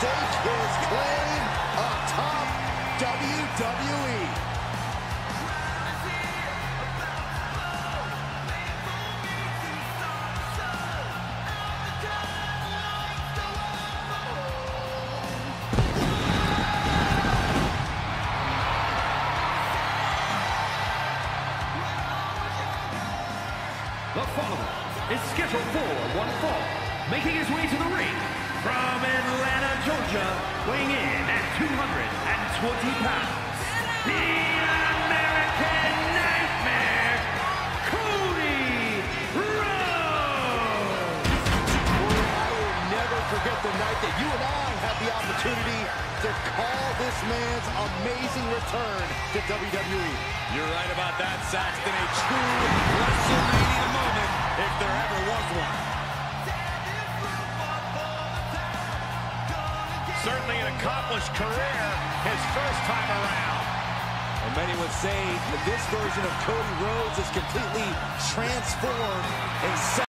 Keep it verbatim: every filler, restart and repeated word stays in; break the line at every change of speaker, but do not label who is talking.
stake his claim atop W W E.
The follower is scheduled for one fall, making his way to the ring from Atlanta, Georgia, weighing in at two hundred twenty pounds, the American Nightmare, Cody Rhodes!
I will never forget the night that you and I had the opportunity to call this man's amazing return to W W E.
You're right about that, Saxton. A true WrestleMania moment, if there ever was one. Certainly an accomplished career, his first time around.
And many would say that this version of Cody Rhodes is completely transformed and